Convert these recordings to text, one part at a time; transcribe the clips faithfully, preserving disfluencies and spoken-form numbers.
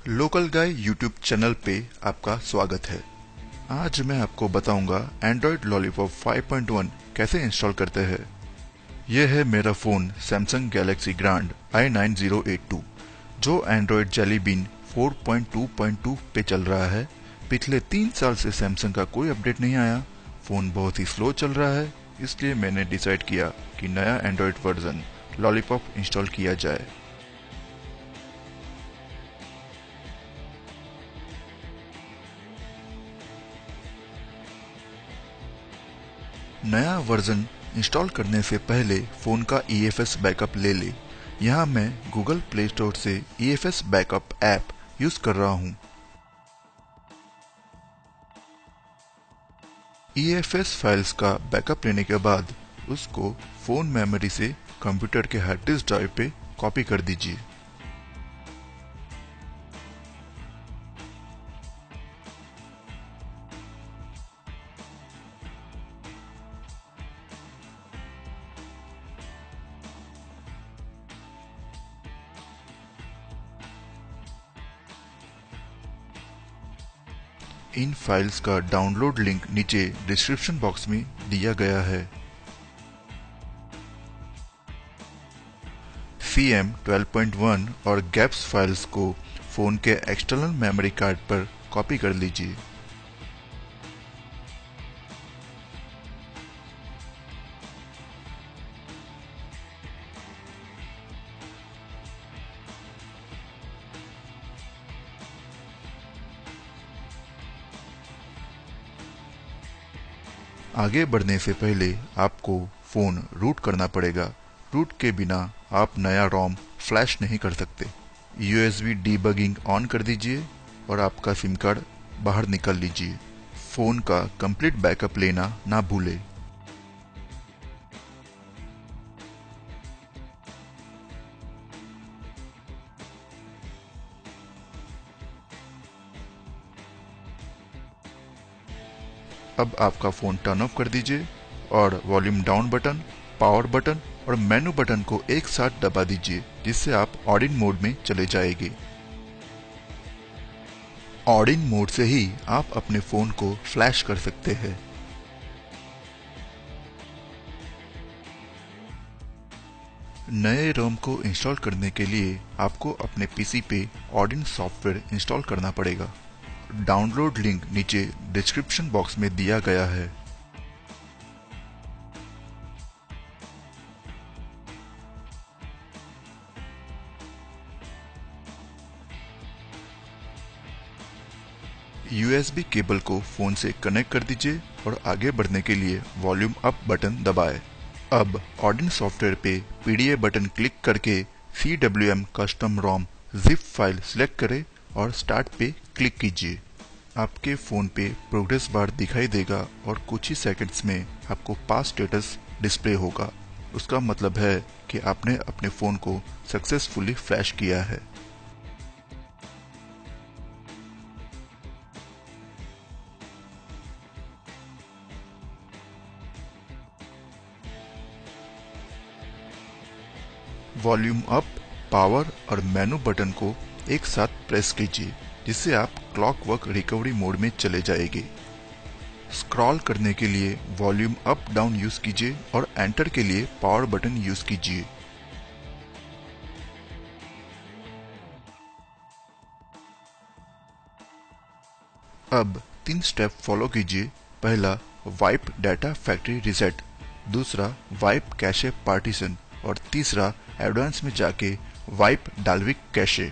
Local गाय YouTube channel पे आपका स्वागत है। आज मैं आपको बताऊंगा Android lollipop five point one कैसे इंस्टॉल करते हैं। यह है मेरा phone Samsung Galaxy Grand I nine zero eight two जो Android Jelly Bean four point two point two पे चल रहा है। पिछले तीन साल से सैमसंग का कोई अपडेट नहीं आया। फोन बहुत ही स्लो चल रहा है, इसलिए मैंने डिसाइड किया कि नया एंड्रॉयड वर्जन लॉलीपॉप इंस्टॉल किया जाए। नया वर्जन इंस्टॉल करने से पहले फोन का ई एफ एस बैकअप ले ले। यहाँ मैं गूगल प्ले स्टोर से E F S backup app use कर रहा हूँ। ई एफ एस फाइल्स का बैकअप लेने के बाद उसको फोन मेमोरी से कंप्यूटर के हार्ड डिस्क ड्राइव पे कॉपी कर दीजिए। इन फाइल्स का डाउनलोड लिंक नीचे डिस्क्रिप्शन बॉक्स में दिया गया है। C M twelve point one और गैप्स फाइल्स को फोन के एक्सटर्नल मेमोरी कार्ड पर कॉपी कर लीजिए। आगे बढ़ने से पहले आपको फोन रूट करना पड़ेगा। रूट के बिना आप नया रोम फ्लैश नहीं कर सकते। U S B debugging on कर दीजिए और आपका सिम कार्ड बाहर निकाल लीजिए। फोन का कंप्लीट बैकअप लेना ना भूले। अब आपका फोन टर्न ऑफ कर दीजिए और volume down button, power button और मेनू बटन को एक साथ दबा दीजिए, जिससे आप ऑडिन मोड में चले जाएंगे। ऑडिन मोड से ही आप अपने फोन को फ्लैश कर सकते हैं। नए रोम को इंस्टॉल करने के लिए आपको अपने पीसी पे ऑडिन सॉफ्टवेयर इंस्टॉल करना पड़ेगा। डाउनलोड लिंक नीचे डिस्क्रिप्शन बॉक्स में दिया गया है। यू एस बी केबल को फोन से कनेक्ट कर दीजिए और आगे बढ़ने के लिए वॉल्यूम अप बटन दबाएं। अब ऑडिन सॉफ्टवेयर पे P D A button click करके C W M custom ROM zip file select करें और स्टार्ट पे क्लिक कीजिए। आपके फोन पे प्रोग्रेस बार दिखाई देगा और कुछ ही सेकंड्स में आपको पास स्टेटस डिस्प्ले होगा। उसका मतलब है कि आपने अपने फोन को सक्सेसफुली फ्लैश किया है। वॉल्यूम अप, पावर और मेनू बटन को एक साथ प्रेस कीजिए, जिससे आप क्लॉकवर्क रिकवरी मोड में चले जाएंगे। स्क्रॉल करने के लिए वॉल्यूम अप डाउन यूज कीजिए और एंटर के लिए पावर बटन यूज कीजिए। अब तीन स्टेप फॉलो कीजिए। पहला, वाइप डाटा फैक्ट्री रिसेट। दूसरा, वाइप कैशे पार्टीशन और तीसरा, एडवांस में जाके वाइप डाल्विक कैशे।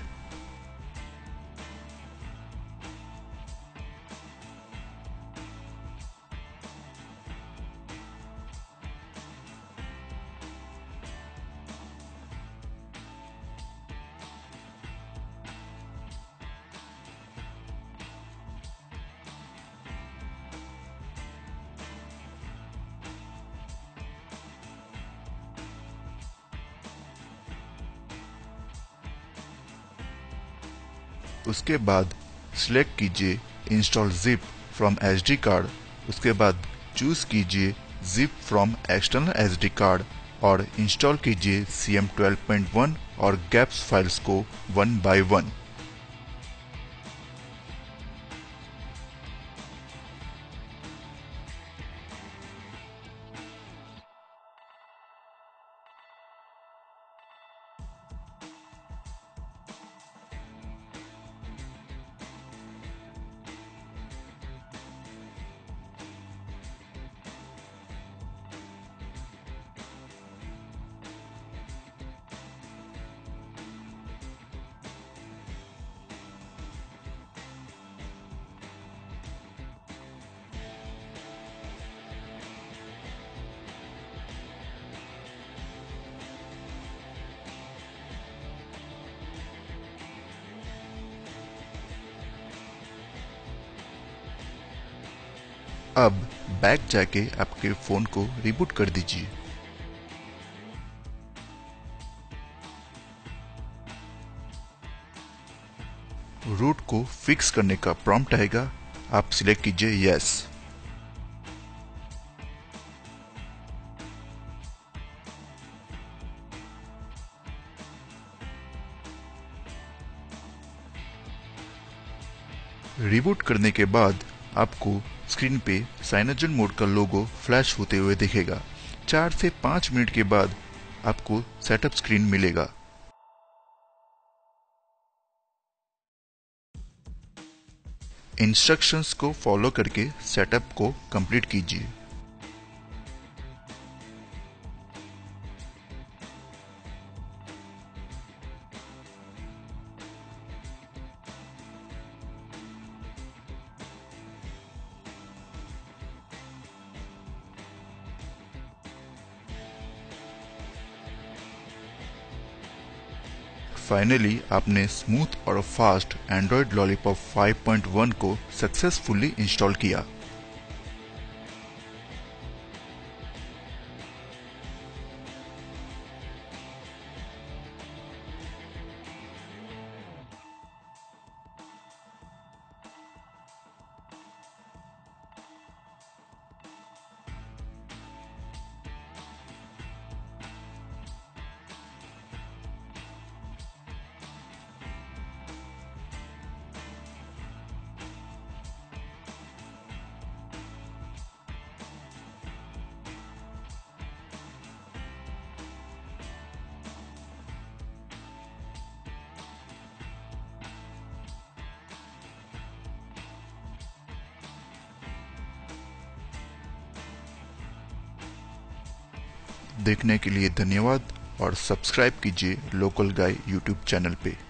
उसके बाद सिलेक्ट कीजिए install zip from S D card. उसके बाद चूज कीजिए zip from external S D card और इंस्टॉल कीजिए C M twelve point one और गैप्स फाइल्स को वन बाय वन। अब बैक जाके आपके फोन को रिबूट कर दीजिए। रूट को फिक्स करने का प्रॉम्प्ट आएगा, आप सिलेक्ट कीजिए यस। रिबूट करने के बाद आपको स्क्रीन पे साइनोजन मोड का लोगो फ्लैश होते हुए दिखेगा। चार से पाँच मिनट के बाद आपको सेटअप स्क्रीन मिलेगा। इंस्ट्रक्शंस को फॉलो करके सेटअप को कंप्लीट कीजिए। फाइनली आपने स्मूथ और fast Android lollipop five point one को सक्सेसफुली इंस्टॉल किया। देखने के लिए धन्यवाद और सब्सक्राइब कीजिए लोकल गाय यूट्यूब चैनल पे।